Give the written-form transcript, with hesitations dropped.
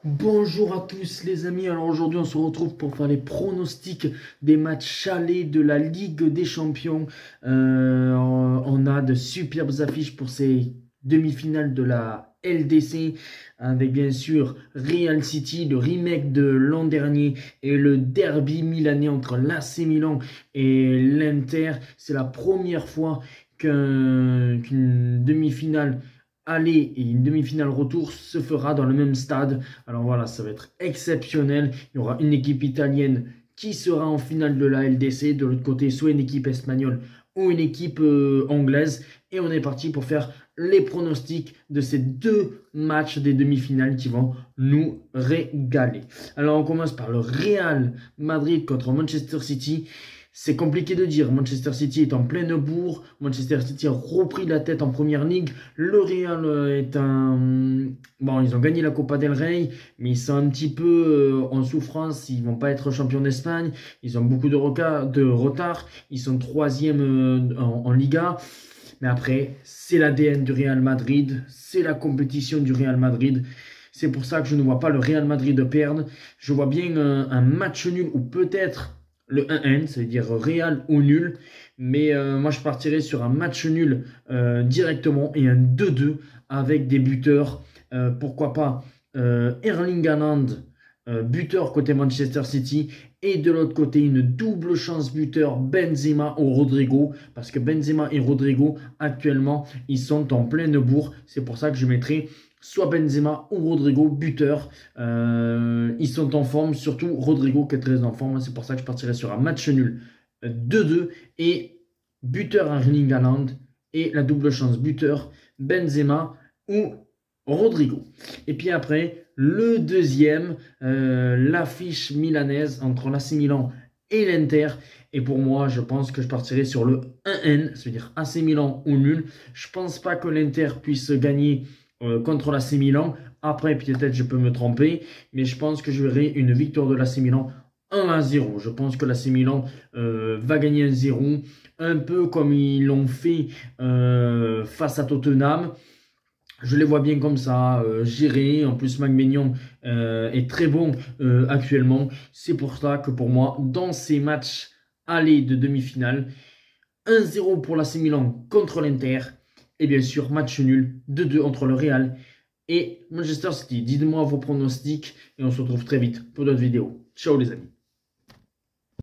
Bonjour à tous les amis, alors aujourd'hui on se retrouve pour faire les pronostics des matchs allés de la Ligue des Champions. On a de superbes affiches pour ces demi-finales de la LDC avec bien sûr Real City, le remake de l'an dernier et le derby milanais entre l'AC Milan et l'Inter. C'est la première fois qu'une demi-finale aller et une demi-finale retour se fera dans le même stade. Alors voilà, ça va être exceptionnel. Il y aura une équipe italienne qui sera en finale de la LDC. De l'autre côté, soit une équipe espagnole ou une équipe anglaise. Et on est parti pour faire les pronostics de ces deux matchs des demi-finales qui vont nous régaler. Alors on commence par le Real Madrid contre Manchester City. C'est compliqué de dire. Manchester City est en pleine bourre. Manchester City a repris la tête en première ligue. Le Real est un... Bon, ils ont gagné la Copa del Rey, mais ils sont un petit peu en souffrance. Ils vont pas être champions d'Espagne. Ils ont beaucoup de retard. Ils sont troisième en Liga. Mais après, c'est l'ADN du Real Madrid. C'est la compétition du Real Madrid. C'est pour ça que je ne vois pas le Real Madrid perdre. Je vois bien un match nul ou peut-être le 1-1, ça veut dire Real ou nul. Mais moi, je partirais sur un match nul directement et un 2-2 avec des buteurs. Pourquoi pas Erling Haaland, buteur côté Manchester City. Et de l'autre côté, une double chance buteur Benzema ou Rodrigo. Parce que Benzema et Rodrigo, actuellement, ils sont en pleine bourre. C'est pour ça que je mettrai soit Benzema ou Rodrigo, buteur. Ils sont en forme, surtout Rodrigo qui est très en forme. C'est pour ça que je partirai sur un match nul 2-2 et buteur Erling Haaland et la double chance buteur Benzema ou Rodrigo. Et puis après, le deuxième, l'affiche milanaise entre l'AC Milan et l'Inter. Et pour moi, je pense que je partirai sur le 1-1, c'est-à-dire AC Milan ou nul. Je pense pas que l'Inter puisse gagner contre l'AC Milan. Après, peut-être je peux me tromper, mais je pense que je verrai une victoire de l'AC Milan 1-0. Je pense que l'AC Milan va gagner 1-0, un peu comme ils l'ont fait face à Tottenham. Je les vois bien comme ça, gérer. En plus, Maignan est très bon actuellement. C'est pour ça que pour moi, dans ces matchs allés de demi-finale, 1-0 pour l'AC Milan contre l'Inter. Et bien sûr, match nul, 2-2 entre le Real et Manchester City. Dites-moi vos pronostics et on se retrouve très vite pour d'autres vidéos. Ciao les amis.